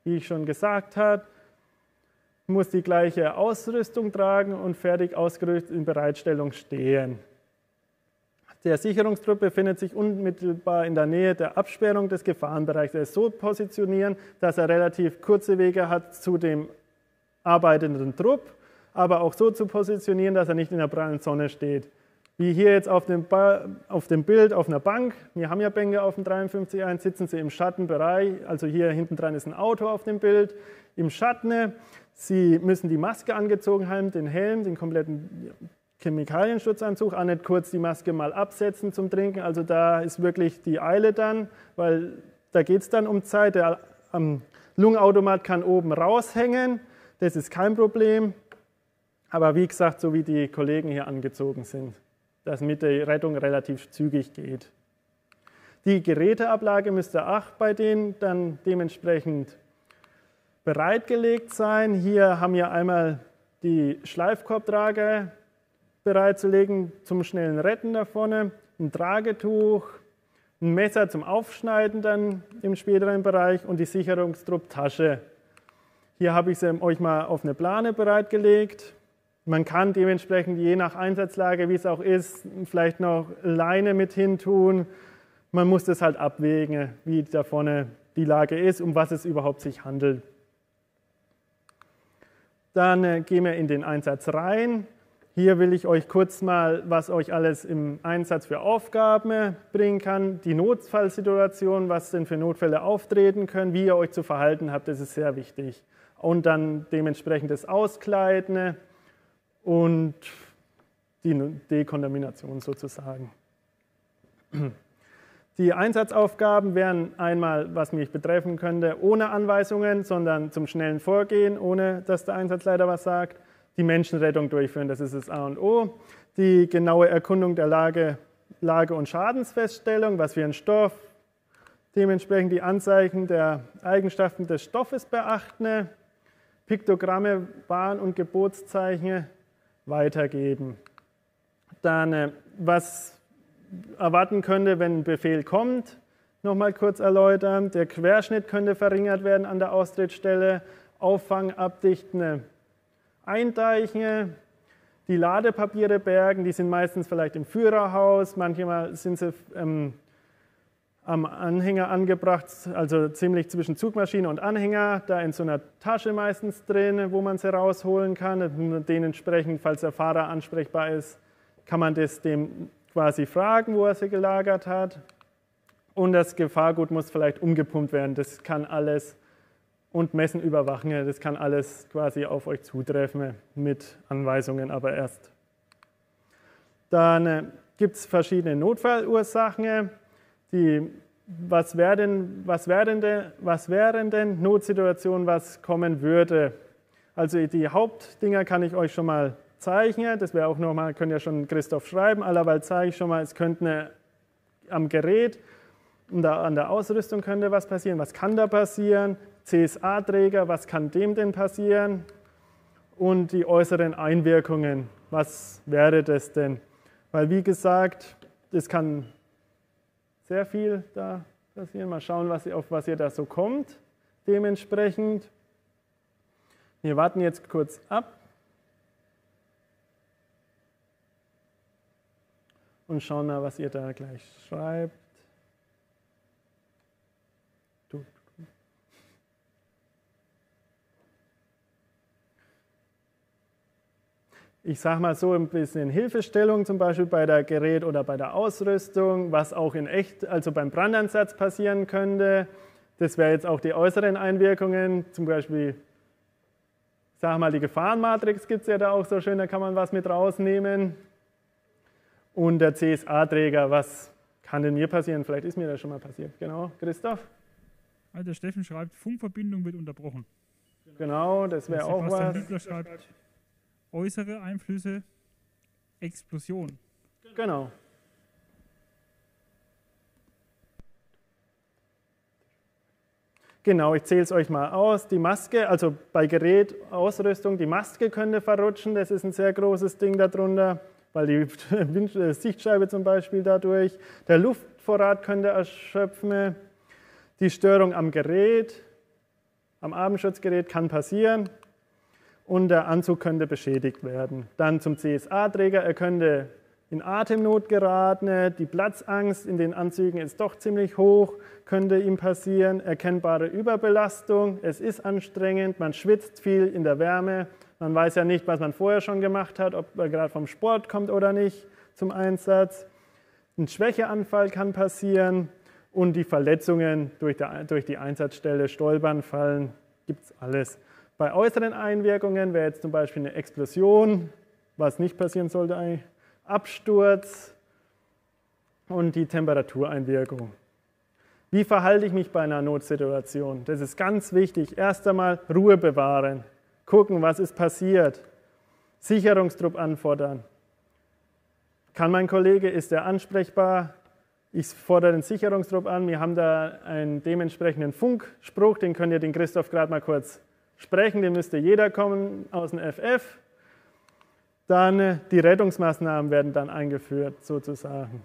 wie ich schon gesagt habe, muss die gleiche Ausrüstung tragen und fertig ausgerüstet in Bereitstellung stehen. Der Sicherungstrupp befindet sich unmittelbar in der Nähe der Absperrung des Gefahrenbereichs. Er ist so positionieren, dass er relativ kurze Wege hat zu dem arbeitenden Trupp, aber auch so zu positionieren, dass er nicht in der prallen Sonne steht. Wie hier jetzt auf dem Bild auf einer Bank, wir haben ja Bänke auf dem 53.1, sitzen sie im Schattenbereich, also hier hinten dran ist ein Auto auf dem Bild, im Schatten. Sie müssen die Maske angezogen haben, den Helm, den kompletten Chemikalienschutzanzug, auch nicht kurz die Maske mal absetzen zum Trinken, also da ist wirklich die Eile dann, weil da geht es dann um Zeit. Der Lungenautomat kann oben raushängen, das ist kein Problem, aber wie gesagt, so wie die Kollegen hier angezogen sind, dass mit der Rettung relativ zügig geht. Die Geräteablage müsste auch bei denen dann dementsprechend bereitgelegt sein. Hier haben wir einmal die Schleifkorbtrage bereitzulegen zum schnellen Retten da vorne, ein Tragetuch, ein Messer zum Aufschneiden dann im späteren Bereich und die Sicherungstrupptasche. Hier habe ich sie euch mal auf eine Plane bereitgelegt. Man kann dementsprechend je nach Einsatzlage, wie es auch ist, vielleicht noch Leine mit hin tun. Man muss das halt abwägen, wie da vorne die Lage ist, um was es überhaupt sich handelt. Dann gehen wir in den Einsatz rein. Hier will ich euch kurz mal, was euch alles im Einsatz für Aufgaben bringen kann, die Notfallsituation, was denn für Notfälle auftreten können, wie ihr euch zu verhalten habt, das ist sehr wichtig. Und dann dementsprechend das Auskleiden und die Dekontamination sozusagen. Die Einsatzaufgaben wären einmal, was mich betreffen könnte, ohne Anweisungen, sondern zum schnellen Vorgehen, ohne dass der Einsatzleiter was sagt. Die Menschenrettung durchführen, das ist das A und O. Die genaue Erkundung der Lage und Schadensfeststellung, was für ein Stoff, dementsprechend die Anzeichen der Eigenschaften des Stoffes beachten, Piktogramme, Warn- und Gebotszeichen weitergeben. Dann, was erwarten könnte, wenn ein Befehl kommt, nochmal kurz erläutern. Der Querschnitt könnte verringert werden an der Austrittsstelle, Auffang, Abdichten, Eindeichen, die Ladepapiere bergen, die sind meistens vielleicht im Führerhaus, manchmal sind sie am Anhänger angebracht, also ziemlich zwischen Zugmaschine und Anhänger, da in so einer Tasche meistens drin, wo man sie rausholen kann. Dementsprechend, falls der Fahrer ansprechbar ist, kann man das dem quasi fragen, wo er sie gelagert hat. Und das Gefahrgut muss vielleicht umgepumpt werden, das kann alles. Und messen, überwachen, das kann alles quasi auf euch zutreffen, mit Anweisungen aber erst. Dann gibt es verschiedene Notfallursachen. Was wären denn Notsituationen, was kommen würde? Also die Hauptdinger kann ich euch schon mal zeichnen. Das wäre auch nochmal, könnt ihr schon Christoph schreiben, allerweil zeige ich schon mal, es könnte am Gerät und an der Ausrüstung könnte was passieren. Was kann da passieren? CSA-Träger, was kann dem denn passieren? Und die äußeren Einwirkungen, was wäre das denn? Weil wie gesagt, es kann sehr viel da passieren. Mal schauen, auf was ihr da so kommt. Dementsprechend, wir warten jetzt kurz ab und schauen mal, was ihr da gleich schreibt. Ich sage mal so ein bisschen Hilfestellung, zum Beispiel bei der Gerät oder bei der Ausrüstung, was auch in echt, also beim Brandeinsatz passieren könnte. Das wäre jetzt auch die äußeren Einwirkungen, zum Beispiel, sag mal, die Gefahrenmatrix gibt es ja da auch so schön, da kann man was mit rausnehmen. Und der CSA-Träger, was kann denn mir passieren? Vielleicht ist mir das schon mal passiert. Genau, Christoph? Also der Steffen schreibt, Funkverbindung wird unterbrochen. Genau, das wäre auch was. Sebastian Liebler schreibt, äußere Einflüsse, Explosion. Genau. Genau, ich zähle es euch mal aus. Die Maske, also bei Gerät, Ausrüstung, die Maske könnte verrutschen, das ist ein sehr großes Ding darunter, weil die Sichtscheibe zum Beispiel dadurch, der Luftvorrat könnte erschöpfen, die Störung am Gerät, am Atemschutzgerät, kann passieren und der Anzug könnte beschädigt werden. Dann zum CSA-Träger, er könnte in Atemnot geraten, die Platzangst in den Anzügen ist doch ziemlich hoch, könnte ihm passieren, erkennbare Überbelastung, es ist anstrengend, man schwitzt viel in der Wärme, man weiß ja nicht, was man vorher schon gemacht hat, ob er gerade vom Sport kommt oder nicht zum Einsatz. Ein Schwächeanfall kann passieren und die Verletzungen durch die Einsatzstelle, Stolpern, Fallen, gibt es alles. Bei äußeren Einwirkungen wäre jetzt zum Beispiel eine Explosion, was nicht passieren sollte eigentlich, Absturz und die Temperatureinwirkung. Wie verhalte ich mich bei einer Notsituation? Das ist ganz wichtig. Erst einmal Ruhe bewahren, gucken, was ist passiert, Sicherungstrupp anfordern. Kann mein Kollege, ist er ansprechbar? Ich fordere den Sicherungstrupp an. Wir haben da einen dementsprechenden Funkspruch, den könnt ihr den Christoph gerade mal kurz sprechen, den müsste jeder kommen aus dem FF. Dann die Rettungsmaßnahmen werden dann eingeführt, sozusagen.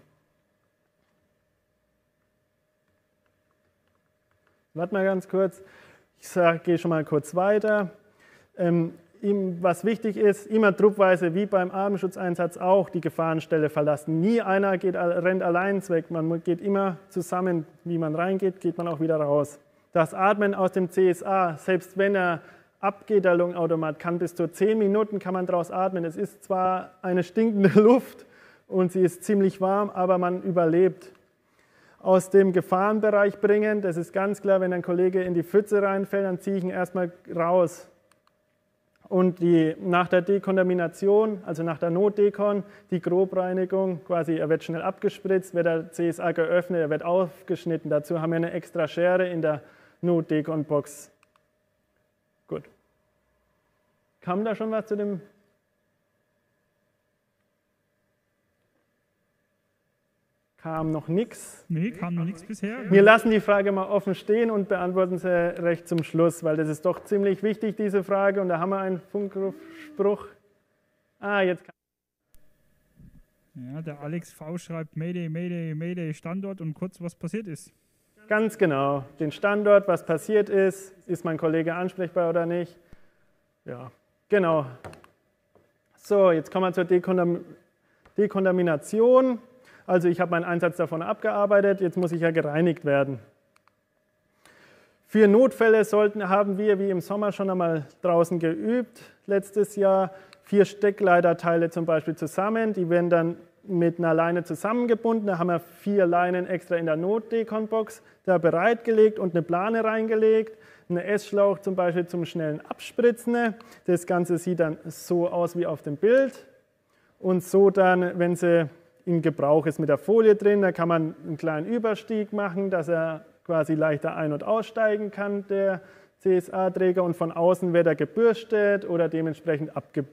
Warte mal ganz kurz, ich gehe schon mal kurz weiter. Was wichtig ist, immer truppweise, wie beim Atemschutzeinsatz auch, die Gefahrenstelle verlassen. Nie einer rennt allein weg, man geht immer zusammen, wie man reingeht, geht man auch wieder raus. Das Atmen aus dem CSA, selbst wenn er abgeht, der Lungenautomat, kann bis zu 10 Minuten kann man daraus atmen. Es ist zwar eine stinkende Luft und sie ist ziemlich warm, aber man überlebt. Aus dem Gefahrenbereich bringen, das ist ganz klar, wenn ein Kollege in die Pfütze reinfällt, dann ziehe ich ihn erstmal raus. Und nach der Dekontamination, also nach der Notdekon, die Grobreinigung, quasi er wird schnell abgespritzt, wird der CSA geöffnet, er wird aufgeschnitten. Dazu haben wir eine extra Schere in der Notdekon-Box. Gut. Kam da schon was zu dem? Kam noch nichts? Nee, kam noch nichts bisher. Wir lassen die Frage mal offen stehen und beantworten sie recht zum Schluss, weil das ist doch ziemlich wichtig, diese Frage. Und da haben wir einen Funkspruch. Jetzt kann. Ja, der Alex V. schreibt Mayday, Mayday, Mayday, Standort und kurz, was passiert ist. Ganz genau, den Standort, was passiert ist mein Kollege ansprechbar oder nicht? Ja, genau. So, jetzt kommen wir zur Dekontamination. Also ich habe meinen Einsatz davon abgearbeitet, jetzt muss ich ja gereinigt werden. Für Notfälle haben wir, wie im Sommer schon einmal draußen geübt, letztes Jahr 4 Steckleiterteile zum Beispiel zusammen, die werden dann mit einer Leine zusammengebunden. Da haben wir 4 Leinen extra in der Notdekon-Box da bereitgelegt und eine Plane reingelegt. Einen S-Schlauch zum Beispiel zum schnellen Abspritzen. Das Ganze sieht dann so aus wie auf dem Bild. Und so dann, wenn sie in Gebrauch ist mit der Folie drin, da kann man einen kleinen Überstieg machen, dass er quasi leichter ein- und aussteigen kann, der CSA-Träger. Und von außen wird er gebürstet oder dementsprechend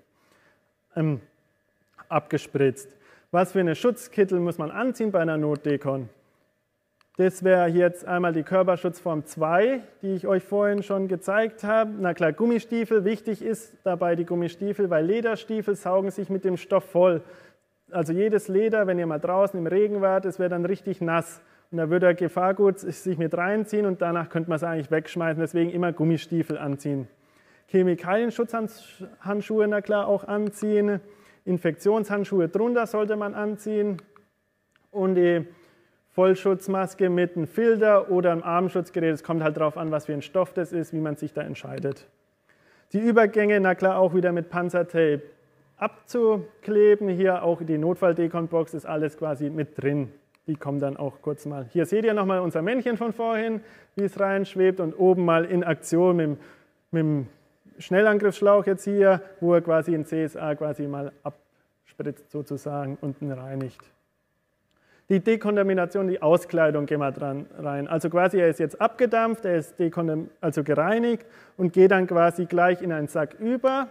abgespritzt. Was für eine Schutzkittel muss man anziehen bei einer Notdekon? Das wäre jetzt einmal die Körperschutzform 2, die ich euch vorhin schon gezeigt habe. Na klar, Gummistiefel. Wichtig ist dabei die Gummistiefel, weil Lederstiefel saugen sich mit dem Stoff voll. Also jedes Leder, wenn ihr mal draußen im Regen wart, das wäre dann richtig nass. Und da würde der Gefahrgut sich mit reinziehen und danach könnte man es eigentlich wegschmeißen. Deswegen immer Gummistiefel anziehen. Chemikalienschutzhandschuhe, na klar, auch anziehen. Infektionshandschuhe drunter sollte man anziehen und die Vollschutzmaske mit einem Filter oder einem Atemschutzgerät. Es kommt halt darauf an, was für ein Stoff das ist, wie man sich da entscheidet. Die Übergänge, na klar, auch wieder mit Panzertape abzukleben. Hier auch die Notfall-Dekon-Box ist alles quasi mit drin. Die kommen dann auch kurz mal. Hier seht ihr nochmal unser Männchen von vorhin, wie es reinschwebt und oben mal in Aktion mit dem Schnellangriffsschlauch jetzt hier, wo er quasi in CSA quasi mal abspritzt sozusagen und reinigt. Die Dekontamination, die Auskleidung gehen wir dran rein. Also quasi er ist jetzt abgedampft, er ist also gereinigt und geht dann quasi gleich in einen Sack über.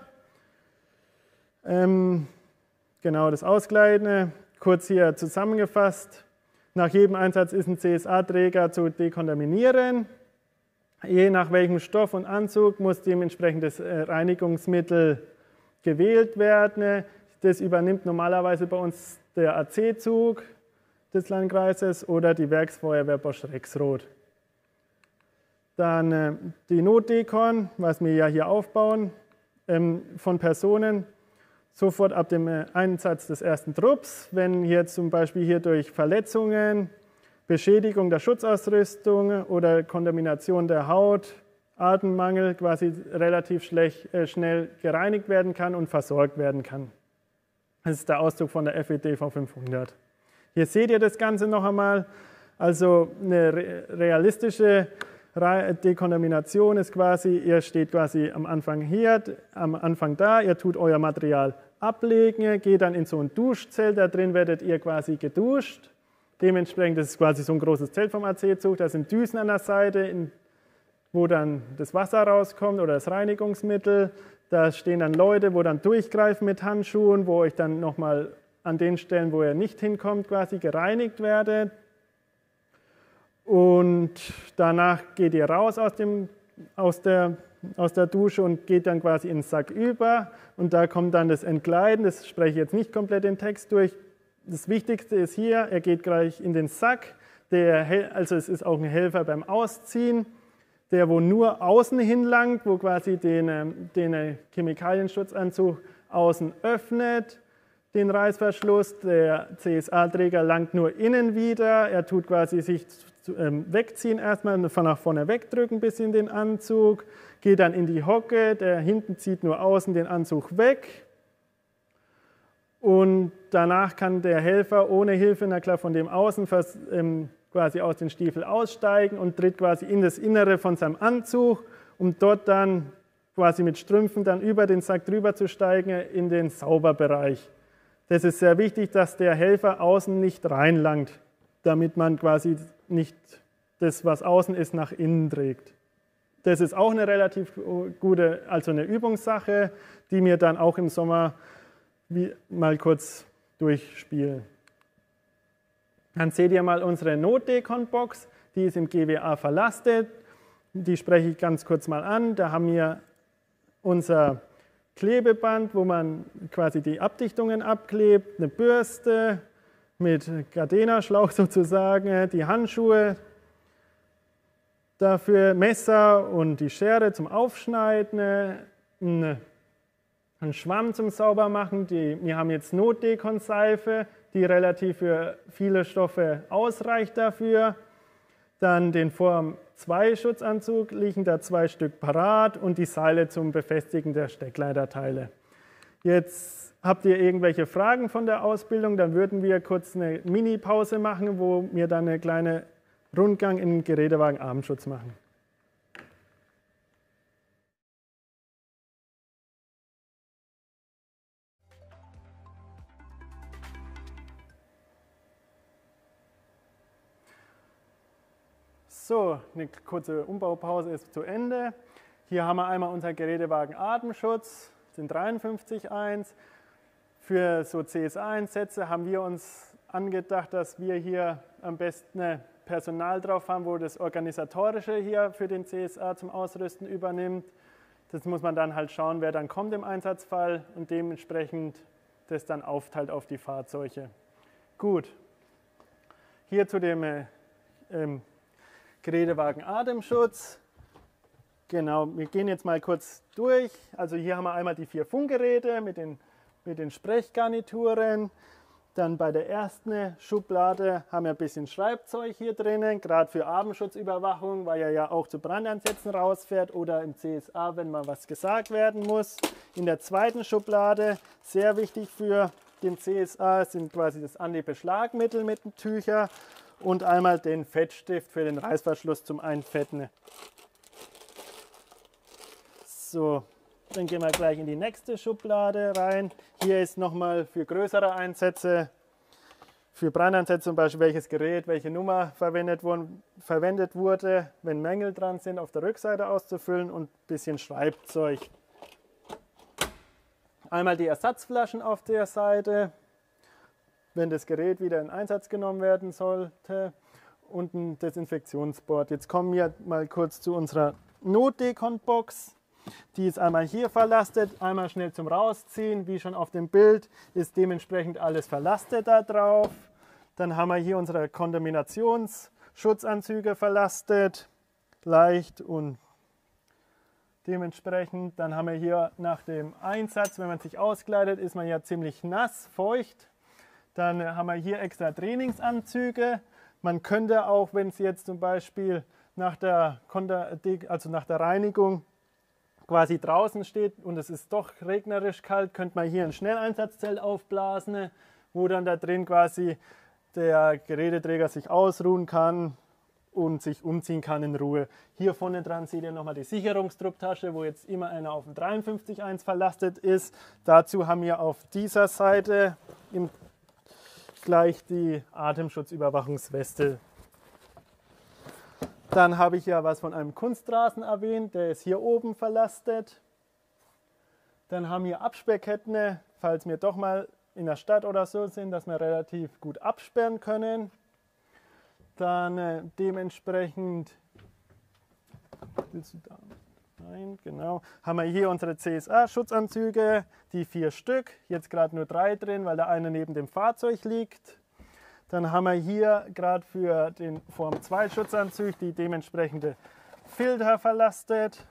Genau, das Auskleiden, kurz hier zusammengefasst. Nach jedem Einsatz ist ein CSA-Träger zu dekontaminieren. Je nach welchem Stoff und Anzug muss dementsprechend das Reinigungsmittel gewählt werden. Das übernimmt normalerweise bei uns der AC-Zug des Landkreises oder die Werksfeuerwehr Bosch Rexroth. Dann die Notdekon, was wir ja hier aufbauen, von Personen sofort ab dem Einsatz des ersten Trupps. Wenn hier zum Beispiel hier durch Verletzungen, Beschädigung der Schutzausrüstung oder Kontamination der Haut, Atemmangel quasi relativ schnell gereinigt werden kann und versorgt werden kann. Das ist der Auszug von der FED V500. Hier seht ihr das Ganze noch einmal. Also eine realistische Dekontamination ist quasi, ihr steht quasi am Anfang hier, am Anfang da, ihr tut euer Material ablegen, geht dann in so ein Duschzelt, da drin werdet ihr quasi geduscht. Dementsprechend, das ist quasi so ein großes Zelt vom AC-Zug, da sind Düsen an der Seite, wo dann das Wasser rauskommt oder das Reinigungsmittel. Da stehen dann Leute, wo dann durchgreifen mit Handschuhen, wo euch dann nochmal an den Stellen, wo ihr nicht hinkommt, quasi gereinigt werdet. Und danach geht ihr raus aus der Dusche und geht dann quasi in den Sack über. Und da kommt dann das Entkleiden, das spreche ich jetzt nicht komplett den Text durch. Das Wichtigste ist hier, er geht gleich in den Sack. Also es ist auch ein Helfer beim Ausziehen, der wo nur außen hinlangt, wo quasi den Chemikalienschutzanzug außen öffnet, den Reißverschluss. Der CSA-Träger langt nur innen wieder. Er tut quasi sich wegziehen erstmal, von nach vorne wegdrücken bis in den Anzug, geht dann in die Hocke, der hinten zieht nur außen den Anzug weg. Und danach kann der Helfer ohne Hilfe, na klar, von dem Außen quasi aus den Stiefeln aussteigen und tritt quasi in das Innere von seinem Anzug, um dort dann quasi mit Strümpfen dann über den Sack drüber zu steigen in den Sauberbereich. Das ist sehr wichtig, dass der Helfer außen nicht reinlangt, damit man quasi nicht das, was außen ist, nach innen trägt. Das ist auch eine relativ gute, also eine Übungssache, die wir dann auch im Sommer mal kurz durchspielen. Dann seht ihr mal unsere Notdekon-Box, die ist im GWA verlastet. Die spreche ich ganz kurz mal an. Da haben wir unser Klebeband, wo man quasi die Abdichtungen abklebt, eine Bürste mit Gardena-Schlauch sozusagen, die Handschuhe, dafür Messer und die Schere zum Aufschneiden, einen Schwamm zum Saubermachen. Wir haben jetzt Notdekon-Seife, die relativ für viele Stoffe ausreicht dafür. Dann den Form 2 Schutzanzug, liegen da 2 Stück parat und die Seile zum Befestigen der Steckleiterteile. Jetzt habt ihr irgendwelche Fragen von der Ausbildung, dann würden wir kurz eine Mini-Pause machen, wo wir dann einen kleinen Rundgang in den Gerätewagen Atemschutz machen. So, eine kurze Umbaupause ist zu Ende. Hier haben wir einmal unser Gerätewagen Atemschutz, das sind 53.1. Für so CSA-Einsätze haben wir uns angedacht, dass wir hier am besten Personal drauf haben, wo das Organisatorische hier für den CSA zum Ausrüsten übernimmt. Das muss man dann halt schauen, wer dann kommt im Einsatzfall und dementsprechend das dann aufteilt auf die Fahrzeuge. Gut, hier zu dem Gerätewagen Atemschutz. Genau, wir gehen jetzt mal kurz durch. Also hier haben wir einmal die 4 Funkgeräte mit den Sprechgarnituren. Dann bei der ersten Schublade haben wir ein bisschen Schreibzeug hier drinnen, gerade für Atemschutzüberwachung, weil er ja auch zu Brandeinsätzen rausfährt oder im CSA, wenn mal was gesagt werden muss. In der zweiten Schublade, sehr wichtig für den CSA, sind quasi das Anti-Beschlagmittel mit den Tüchern und einmal den Fettstift für den Reißverschluss zum Einfetten. So, dann gehen wir gleich in die nächste Schublade rein. Hier ist nochmal für größere Einsätze, für Brandeinsätze zum Beispiel, welches Gerät, welche Nummer verwendet wurde, wenn Mängel dran sind, auf der Rückseite auszufüllen und ein bisschen Schreibzeug. Einmal die Ersatzflaschen auf der Seite, wenn das Gerät wieder in Einsatz genommen werden sollte, und ein Desinfektionsboard. Jetzt kommen wir mal kurz zu unserer Notdekon-Box. Die ist einmal hier verlastet, einmal schnell zum Rausziehen, wie schon auf dem Bild, ist dementsprechend alles verlastet da drauf. Dann haben wir hier unsere Kontaminationsschutzanzüge verlastet. leicht und dementsprechend, dann haben wir hier nach dem Einsatz, wenn man sich auskleidet, ist man ja ziemlich nass, feucht. Dann haben wir hier extra Trainingsanzüge. Man könnte auch, wenn es jetzt zum Beispiel nach der Reinigung quasi draußen steht und es ist doch regnerisch kalt, könnte man hier ein Schnelleinsatzzelt aufblasen, wo dann da drin quasi der Geräteträger sich ausruhen kann und sich umziehen kann in Ruhe. Hier vorne dran seht ihr nochmal die Sicherungstrupptasche, wo jetzt immer einer auf dem 53.1 verlastet ist. Dazu haben wir auf dieser Seite gleich die Atemschutzüberwachungsweste. Dann habe ich ja was von einem Kunstrasen erwähnt, der ist hier oben verlastet. Dann haben wir Absperrketten, falls wir doch mal in der Stadt oder so sind, dass wir relativ gut absperren können. Dann dementsprechend, genau, haben wir hier unsere CSA-Schutzanzüge, die 4 Stück, jetzt gerade nur 3 drin, weil der eine neben dem Fahrzeug liegt. Dann haben wir hier gerade für den Form 2 Schutzanzug die dementsprechende Filter verlastet.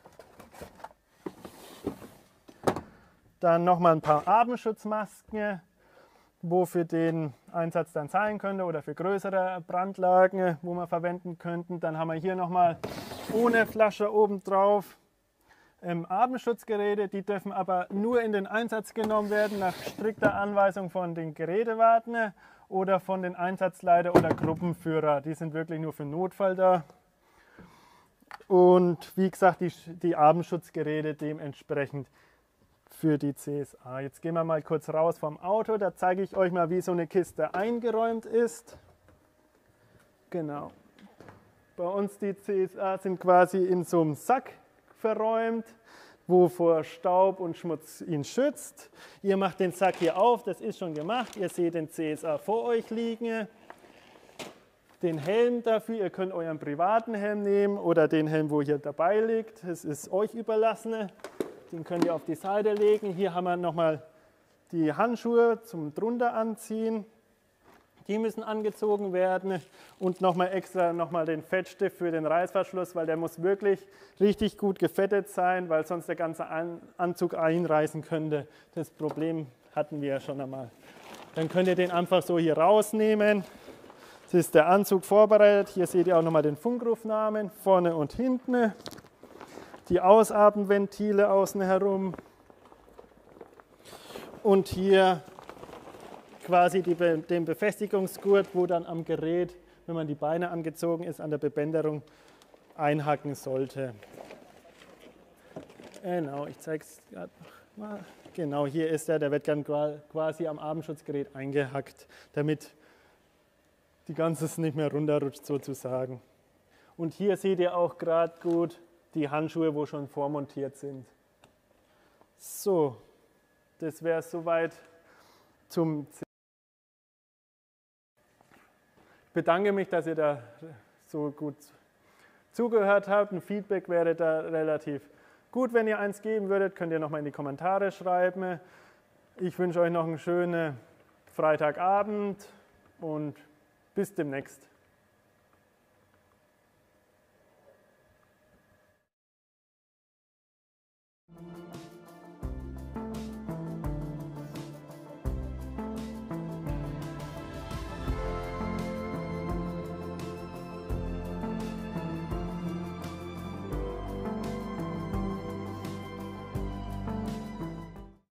Dann nochmal ein paar Atemschutzmasken, wo für den Einsatz dann sein könnte oder für größere Brandlagen, wo wir verwenden könnten. Dann haben wir hier nochmal ohne Flasche oben drauf Atemschutzgeräte, die dürfen aber nur in den Einsatz genommen werden nach strikter Anweisung von den Gerätewarten oder von den Einsatzleiter oder Gruppenführer. Die sind wirklich nur für Notfall da. Und wie gesagt, die Atemschutzgeräte dementsprechend für die CSA. Jetzt gehen wir mal kurz raus vom Auto, da zeige ich euch mal, wie so eine Kiste eingeräumt ist. Genau. Bei uns die CSA sind quasi in so einem Sack verräumt, wo vor Staub und Schmutz ihn schützt. Ihr macht den Sack hier auf, das ist schon gemacht. Ihr seht den CSA vor euch liegen. Den Helm dafür, ihr könnt euren privaten Helm nehmen oder den Helm, wo hier dabei liegt. Das ist euch überlassen. Den könnt ihr auf die Seite legen. Hier haben wir nochmal die Handschuhe zum drunter anziehen. Die müssen angezogen werden und nochmal extra den Fettstift für den Reißverschluss, weil der muss wirklich richtig gut gefettet sein, weil sonst der ganze Anzug einreißen könnte. Das Problem hatten wir ja schon einmal. Dann könnt ihr den einfach so hier rausnehmen. Das ist der Anzug vorbereitet. Hier seht ihr auch nochmal den Funkrufnamen vorne und hinten. Die Ausatmenventile außen herum und hier quasi den Befestigungsgurt, wo dann am Gerät, wenn man die Beine angezogen ist, an der Bebänderung einhaken sollte. Genau, ich zeige es gerade noch mal. Genau, hier ist der wird dann quasi am Atemschutzgerät eingehackt, damit die Ganze nicht mehr runterrutscht sozusagen. Und hier seht ihr auch gerade gut die Handschuhe, wo schon vormontiert sind. So, das wäre es soweit zum C. Ich bedanke mich, dass ihr da so gut zugehört habt. Ein Feedback wäre da relativ gut, wenn ihr eins geben würdet. Könnt ihr nochmal in die Kommentare schreiben. Ich wünsche euch noch einen schönen Freitagabend und bis demnächst.